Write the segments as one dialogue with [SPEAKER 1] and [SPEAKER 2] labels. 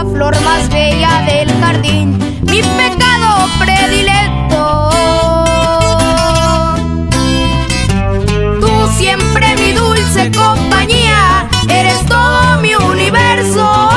[SPEAKER 1] flor más bella del jardín, mi pecado predilecto. Tú siempre mi dulce compañía, eres todo mi universo,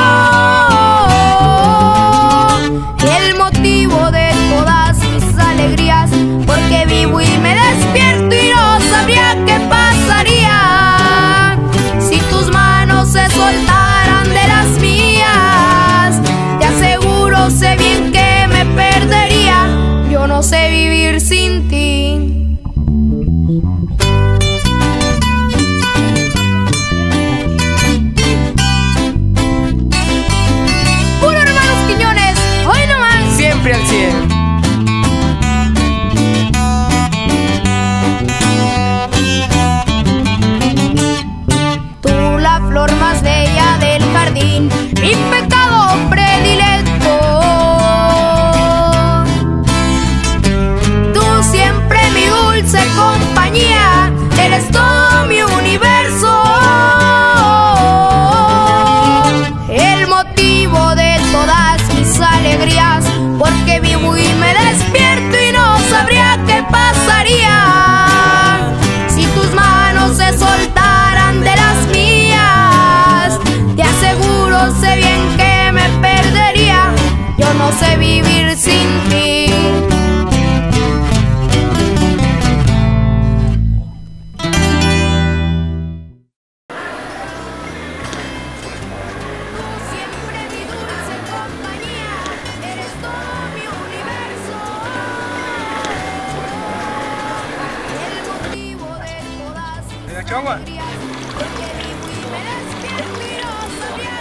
[SPEAKER 1] el motivo de todas mis alegrías, porque vivo y me despierto y no sabría qué pasaría si tus manos se soltaran de las mías. Te aseguro, sé bien que me perdería, yo no sé vivir sin ti. Puro Hermanos Quiñones, hoy nomás.
[SPEAKER 2] Siempre al 100.
[SPEAKER 1] Tú, la flor más bella del jardín, mi pecado predilecto. Tú siempre mi dulce compañía, eres todo mi universo, el motivo de todas mis alegrías, porque vivo y me despierto y no sabría qué pasaría si tus manos se soltaran de las mías. Te aseguro, sé bien que me perdería, yo no sé vivir sin ti. Siempre mi dulce compañía, eres todo mi universo, el motivo de todas mis alegrías, porque vivo y me despierto y no sabría